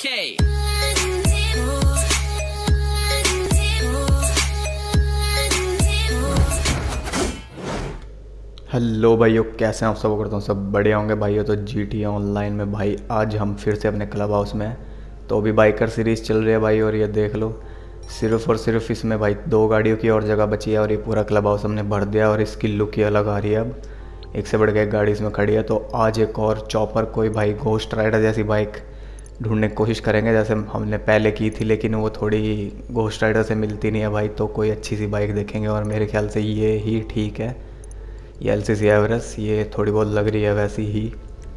Okay. Hello भाइयों, कैसे हैं आप सब? करता हूँ सब बढ़िया होंगे भाइयों। तो GTA ऑनलाइन में भाई आज हम फिर से अपने क्लब हाउस में हैं। तो अभी बाइकर सीरीज़ चल रही है भाई, और ये देख लो सिर्फ़ और सिर्फ इसमें भाई 2 गाड़ियों की और जगह बची है, और ये पूरा क्लब हाउस हमने भर दिया, और इसकी लुक ही अलग आ रही है। अब एक से बढ़ के एक गाड़ी इसमें खड़ी है। तो आज एक और चॉपर कोई भाई घोस्ट राइडर जैसी बाइक ढूंढने की कोशिश करेंगे, जैसे हमने पहले की थी, लेकिन वो थोड़ी घोस्ट राइडर से मिलती नहीं है भाई। तो कोई अच्छी सी बाइक देखेंगे, और मेरे ख्याल से ये ही ठीक है। ये LCC एवरेस्ट, ये थोड़ी बहुत लग रही है वैसी ही।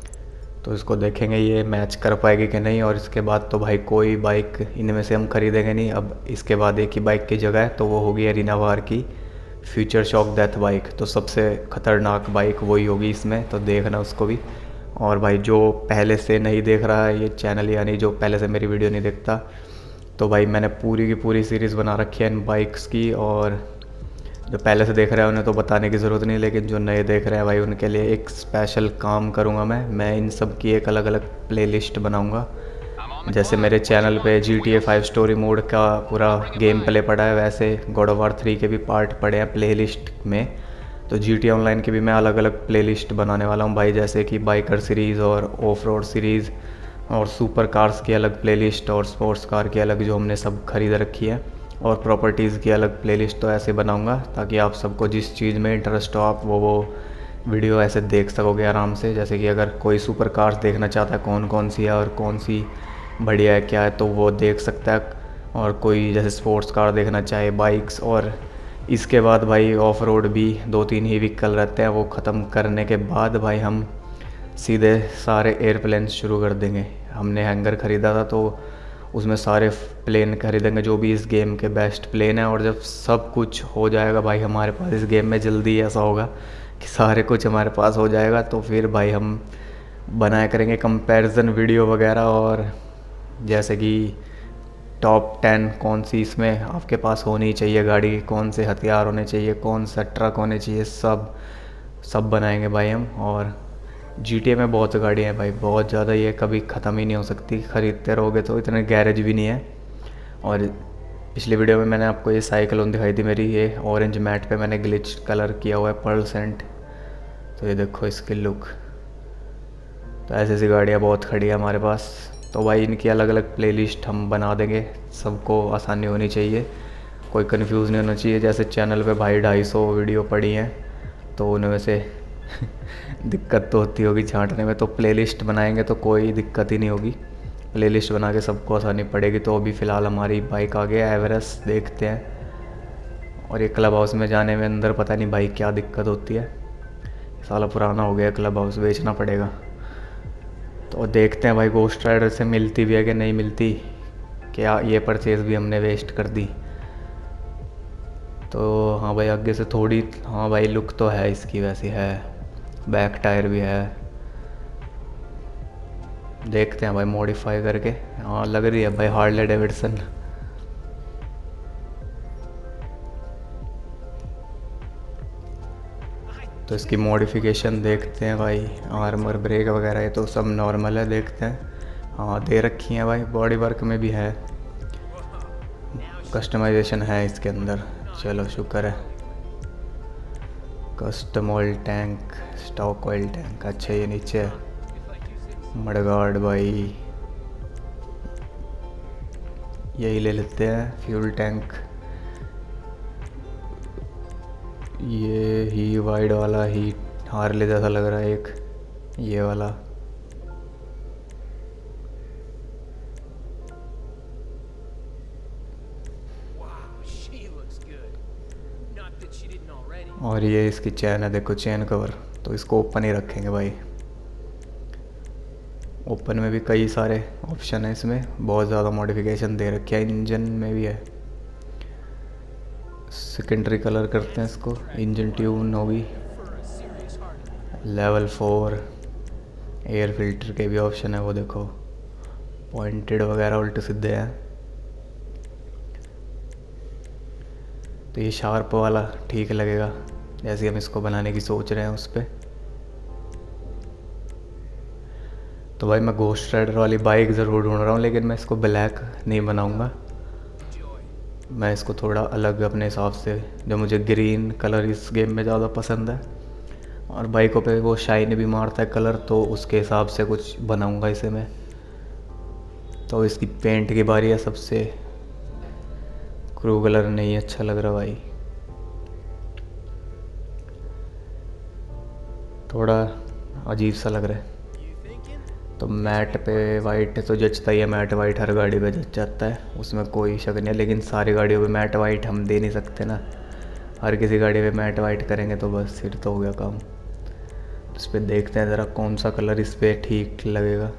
तो इसको देखेंगे ये मैच कर पाएगी कि नहीं, और इसके बाद तो भाई कोई बाइक इनमें से हम खरीदेंगे नहीं। अब इसके बाद एक ही बाइक की जगह है, तो वो होगी एरिनावार की फ्यूचर शॉक डेथ बाइक। तो सबसे ख़तरनाक बाइक वही होगी इसमें, तो देखना उसको भी। और भाई जो पहले से नहीं देख रहा है ये चैनल, यानी जो पहले से मेरी वीडियो नहीं देखता, तो भाई मैंने पूरी की पूरी सीरीज़ बना रखी है इन बाइक्स की। और जो पहले से देख रहे हैं उन्हें तो बताने की ज़रूरत नहीं, लेकिन जो नए देख रहे हैं भाई उनके लिए एक स्पेशल काम करूँगा मैं इन सब की एक अलग अलग प्लेलिस्ट बनाऊँगा। जैसे मेरे चैनल पे GTA 5 स्टोरी मोड का पूरा गेम प्ले पड़ा है, वैसे God of War 3 के भी पार्ट पड़े हैं प्लेलिस्ट में। तो GTA ऑनलाइन की भी मैं अलग अलग प्लेलिस्ट बनाने वाला हूँ भाई, जैसे कि बाइकर सीरीज़ और ऑफ रोड सीरीज़, और सुपर कार्स की अलग प्लेलिस्ट, और स्पोर्ट्स कार की अलग जो हमने सब खरीद रखी है, और प्रॉपर्टीज़ की अलग प्लेलिस्ट। तो ऐसे बनाऊंगा ताकि आप सबको जिस चीज़ में इंटरेस्ट हो आप वो वीडियो ऐसे देख सकोगे आराम से। जैसे कि अगर कोई सुपर कार्स देखना चाहता है कौन कौन सी है और कौन सी बढ़िया है क्या है, तो वो देख सकता है। और कोई जैसे स्पोर्ट्स कार देखना चाहे, बाइक्स, और इसके बाद भाई ऑफ रोड भी 2-3 ही व्हीकल रहते हैं। वो ख़त्म करने के बाद भाई हम सीधे सारे एयरप्लेन शुरू कर देंगे। हमने हैंगर ख़रीदा था, तो उसमें सारे प्लेन खरीदेंगे जो भी इस गेम के बेस्ट प्लेन हैं। और जब सब कुछ हो जाएगा भाई हमारे पास इस गेम में, जल्दी ऐसा होगा कि सारे कुछ हमारे पास हो जाएगा, तो फिर भाई हम बनाया करेंगे कंपैरिजन वीडियो वगैरह। और जैसे कि टॉप 10 कौन सी इसमें आपके पास होनी चाहिए गाड़ी, कौन से हथियार होने चाहिए, कौन सा ट्रक होने चाहिए, सब बनाएंगे भाई हम। और GTA में बहुत गाड़ियाँ हैं भाई, बहुत ज़्यादा, ये कभी ख़त्म ही नहीं हो सकती। ख़रीदते रहोगे तो इतने गैरेज भी नहीं है। और पिछली वीडियो में मैंने आपको ये साइक्लोन दिखाई थी मेरी, ये ऑरेंज मैट पे मैंने ग्लिच कलर किया हुआ है %। तो ये देखो इसकी लुक। तो ऐसी ऐसी गाड़ियाँ बहुत खड़ी है हमारे पास। तो भाई इनकी अलग अलग प्लेलिस्ट हम बना देंगे, सबको आसानी होनी चाहिए, कोई कंफ्यूज नहीं होना चाहिए। जैसे चैनल पे भाई 250 वीडियो पड़ी हैं, तो उनमें से दिक्कत तो होती होगी छांटने में। तो प्लेलिस्ट बनाएंगे तो कोई दिक्कत ही नहीं होगी, प्लेलिस्ट बना के सबको आसानी पड़ेगी। तो अभी फ़िलहाल हमारी बाइक आ गया एवरेस्ट, देखते हैं। और ये क्लब हाउस में जाने में अंदर पता नहीं भाई क्या दिक्कत होती है, साला पुराना हो गया क्लब हाउस, बेचना पड़ेगा। तो देखते हैं भाई घोस्ट राइडर से मिलती भी है कि नहीं मिलती, क्या ये परचेज़ भी हमने वेस्ट कर दी। तो हाँ भाई आगे से थोड़ी, हाँ भाई लुक तो है इसकी वैसी है, बैक टायर भी है। देखते हैं भाई मॉडिफाई करके, हाँ लग रही है भाई हार्ले डेविडसन। तो इसकी मॉडिफिकेशन देखते हैं भाई, आर्मर, ब्रेक वगैरह ये तो सब नॉर्मल है। देखते हैं, हाँ दे रखी हैं भाई, बॉडी वर्क में भी है, कस्टमाइजेशन है इसके अंदर। चलो शुक्र है। Custom oil tank, stock oil tank, अच्छा ये नीचे है। मडगार्ड भाई यही ले लेते हैं, फ्यूल टैंक ये ही वाइड वाला ही हार्ले जैसा लग रहा है एक, ये वाला। और ये इसकी चैन है, देखो चैन कवर। तो इसको ओपन ही रखेंगे भाई, ओपन में भी कई सारे ऑप्शन है इसमें, बहुत ज़्यादा मॉडिफिकेशन दे रखी है, इंजन में भी है। सेकेंडरी कलर करते हैं इसको, इंजन ट्यून होगी, लेवल 4, एयर फिल्टर के भी ऑप्शन है वो देखो, पॉइंटेड वगैरह उल्टे सीधे हैं। तो ये शार्प वाला ठीक लगेगा, जैसे हम इसको बनाने की सोच रहे हैं उस पर। तो भाई मैं घोस्ट राइडर वाली बाइक ज़रूर ढूंढ रहा हूँ, लेकिन मैं इसको ब्लैक नहीं बनाऊँगा। मैं इसको थोड़ा अलग अपने हिसाब से, जो मुझे ग्रीन कलर इस गेम में ज़्यादा पसंद है और बाइकों पे वो शाइन भी मारता है कलर, तो उसके हिसाब से कुछ बनाऊँगा इसे मैं। तो इसकी पेंट की बारी है। सबसे क्रू कलर नहीं अच्छा लग रहा भाई, थोड़ा अजीब सा लग रहा है। तो मैट पे वाइट तो जचता ही है, मैट वाइट हर गाड़ी पे जच जाता है, उसमें कोई शक नहीं है। लेकिन सारी गाड़ियों पे मैट वाइट हम दे नहीं सकते ना, हर किसी गाड़ी पे मैट वाइट करेंगे तो बस फिर तो हो गया काम। तो इस पर देखते हैं ज़रा कौन सा कलर इस पर ठीक लगेगा।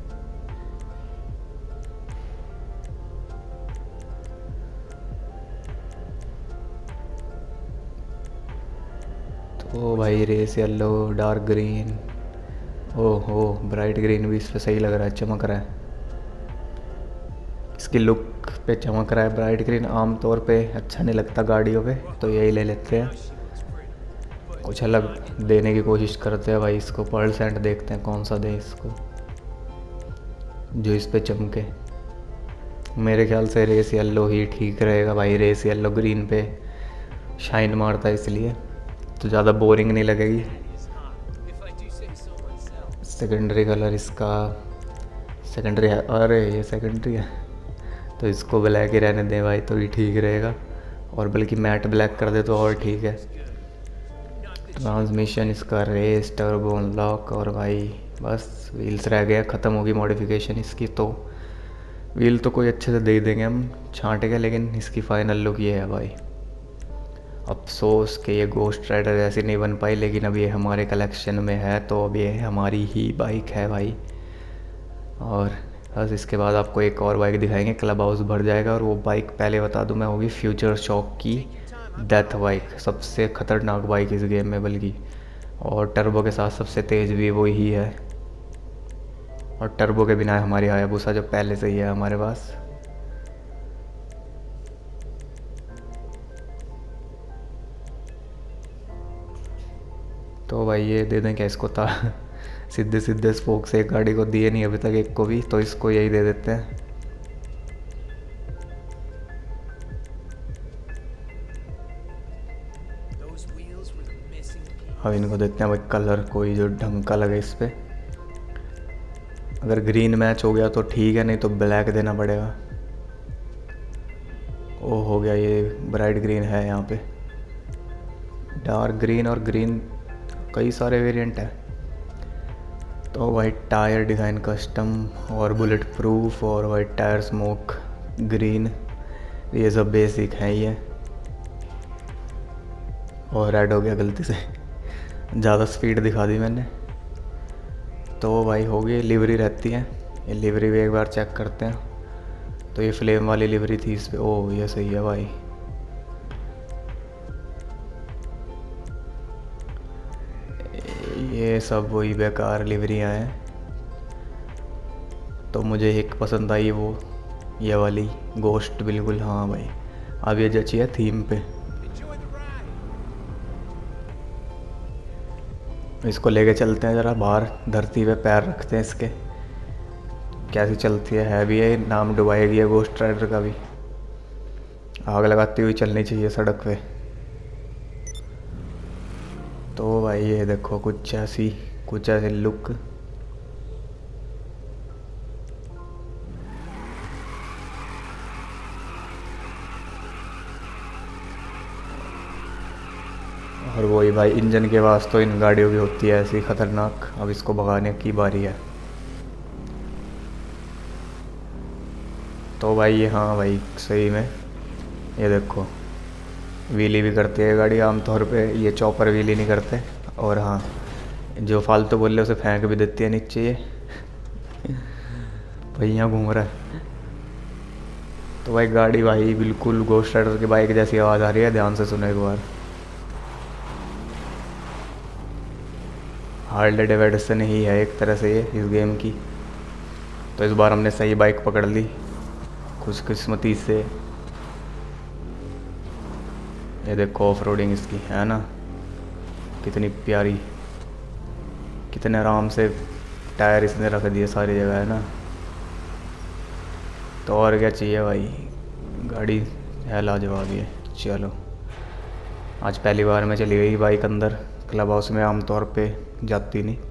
तो भाई रेस येलो, डार्क ग्रीन, ओहो ब्राइट ग्रीन भी इस पर सही लग रहा है, चमक रहा है। इसकी लुक पे चमक रहा है ब्राइट ग्रीन, आमतौर पे अच्छा नहीं लगता गाड़ियों पे, तो यही ले लेते हैं। कुछ अलग देने की कोशिश करते हैं भाई इसको। परसेंट देखते हैं कौन सा दें इसको जो इस पे चमके। मेरे ख्याल से रेस येलो ही ठीक रहेगा भाई, रेस येलो ग्रीन पे शाइन मारता है इसलिए, तो ज़्यादा बोरिंग नहीं लगेगी। सेकेंडरी कलर इसका सेकेंडरी है, अरे ये सेकेंडरी है, तो इसको ब्लैक ही रहने दें भाई, तो ही ठीक रहेगा। और बल्कि मैट ब्लैक कर दे तो और ठीक है। ट्रांसमिशन इसका रेस, टर्बो अनलॉक, और भाई बस व्हील्स रह गया, ख़त्म होगी मॉडिफिकेशन इसकी। तो व्हील तो कोई अच्छे से दे देंगे हम छांट के, लेकिन इसकी फाइनल लुक ये है भाई। अफसोस कि ये घोस्ट राइडर ऐसी नहीं बन पाई, लेकिन अब ये हमारे कलेक्शन में है, तो अब ये हमारी ही बाइक है भाई। और बस इसके बाद आपको एक और बाइक दिखाएंगे, क्लब हाउस भर जाएगा। और वो बाइक पहले बता दूं मैं, होगी फ्यूचर शॉक की डेथ बाइक, सबसे ख़तरनाक बाइक इस गेम में बल्कि, और टर्बो के साथ सबसे तेज़ भी वो ही है। और टर्बो के बिना हमारी हायाबुसा जो पहले से ही है हमारे पास। तो भाई ये दे दें क्या इसको था सीधे सीधे स्पोक से एक गाड़ी को दिए नहीं अभी तक एक को भी, तो इसको यही दे देते हैं। अब इनको देते हैं भाई कलर कोई जो ढंग का लगे इस पर। अगर ग्रीन मैच हो गया तो ठीक है, नहीं तो ब्लैक देना पड़ेगा। ओ हो गया, ये ब्राइट ग्रीन है यहाँ पे, डार्क ग्रीन और ग्रीन कई सारे वेरिएंट है। तो वाइट टायर डिज़ाइन कस्टम और बुलेट प्रूफ और वाइट टायर स्मोक ग्रीन, ये सब बेसिक हैं ये। और रेड हो गया गलती से ज़्यादा स्पीड दिखा दी मैंने। तो भाई हो गई, लिवरी रहती है, ये लिवरी भी एक बार चेक करते हैं। तो ये फ्लेम वाली लिवरी थी इस पर, ओह ये सही है भाई। ये सब वही बेकार लिवरियाँ हैं, तो मुझे एक पसंद आई वो ये वाली गोश्त बिल्कुल। हाँ भाई अब ये जची है थीम पे। इसको लेके चलते हैं ज़रा बाहर, धरती पे पैर रखते हैं इसके, कैसी चलती है भी है, नाम डुबाएगी है गोश्त राइडर का भी। आग लगाती हुई चलनी चाहिए सड़क पे। तो भाई ये देखो कुछ ऐसी लुक। और वही भाई इंजन के आवाज़ तो इन गाड़ियों की होती है ऐसी ख़तरनाक। अब इसको भगाने की बारी है। तो भाई ये, हाँ भाई सही में ये देखो व्हीली भी करती है गाड़ी आमतौर पे, ये चॉपर व्हीली नहीं करते। और हाँ जो फालतू बोल रहे उसे फेंक भी देती है नीचे ये भाई यहाँ घूम रहा है। तो भाई गाड़ी भाई बिल्कुल घोस्ट राइडर की बाइक जैसी आवाज़ आ रही है, ध्यान से सुनो एक बार। हार्ले डेविडसन ही है एक तरह से ये इस गेम की। तो इस बार हमने सही बाइक पकड़ ली खुशकिस्मती से। ये देखो ऑफ रोडिंग इसकी है ना, कितनी प्यारी, कितने आराम से टायर इसने रख दिए सारी जगह है ना। तो और क्या चाहिए भाई, गाड़ी है लाजवाब है। चलो आज पहली बार में चली गई बाइक अंदर। क्लब हाउस में आमतौर पे जाती नहीं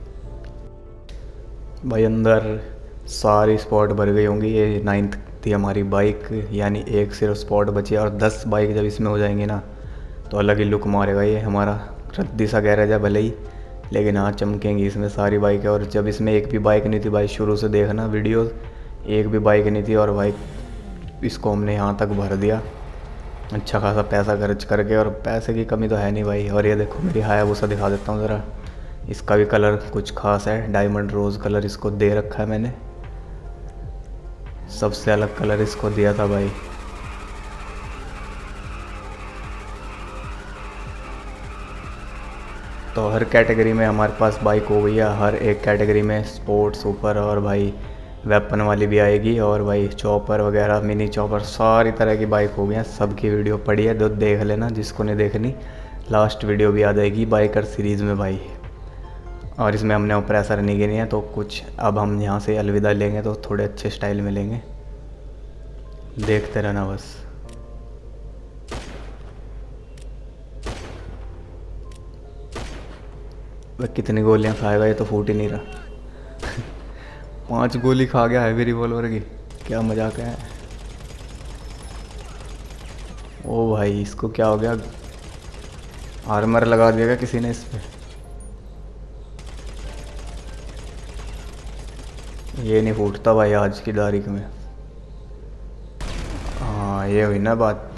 भाई। अंदर सारी स्पॉट भर गई होंगी। ये 9th थी हमारी बाइक, यानी एक सिर्फ स्पॉट बची है। और 10 बाइक जब इसमें हो जाएंगी ना तो अलग ही लुक मारेगा ये हमारा। रद्दी सा गैरेज है भले ही, लेकिन हाँ चमकेंगी इसमें सारी बाइकें। और जब इसमें एक भी बाइक नहीं थी भाई, शुरू से देखना वीडियो, एक भी बाइक नहीं थी। और भाई इसको हमने यहाँ तक भर दिया अच्छा खासा पैसा खर्च करके। और पैसे की कमी तो है नहीं भाई। और ये देखो मेरी हायाबुसा दिखा देता हूँ ज़रा। इसका भी कलर कुछ खास है, डायमंड रोज़ कलर इसको दे रखा है मैंने। सबसे अलग कलर इसको दिया था भाई। तो हर कैटेगरी में हमारे पास बाइक हो गई है। हर एक कैटेगरी में स्पोर्ट्स, सुपर और भाई वेपन वाली भी आएगी। और भाई चॉपर वगैरह, मिनी चॉपर, सारी तरह की बाइक हो गई हैं। सबकी वीडियो पड़ी है तो देख लेना जिसको नहीं देखनी। लास्ट वीडियो भी आ जाएगी बाइकर सीरीज़ में भाई। और इसमें हमने ऑपरेसर नहीं गिनी है तो कुछ अब हम यहाँ से अलविदा लेंगे तो थोड़े अच्छे स्टाइल में लेंगे। देखते रहना बस। वह कितनी गोलियाँ खाएगा, ये तो फूट ही नहीं रहा। 5 गोली खा गया हैवी रिवॉल्वर की, क्या मजाक है। ओ भाई इसको क्या हो गया, आर्मर लगा दिया किसी ने इस पे। ये नहीं फूटता भाई आज की तारीख में। हाँ ये हुई ना बात।